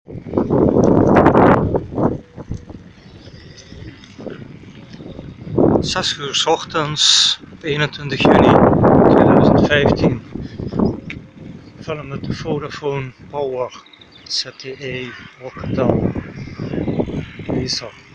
Zes uur 's ochtends op 21 juni 2015. Film met de Vodafone Power ZTE Rocketal Laser.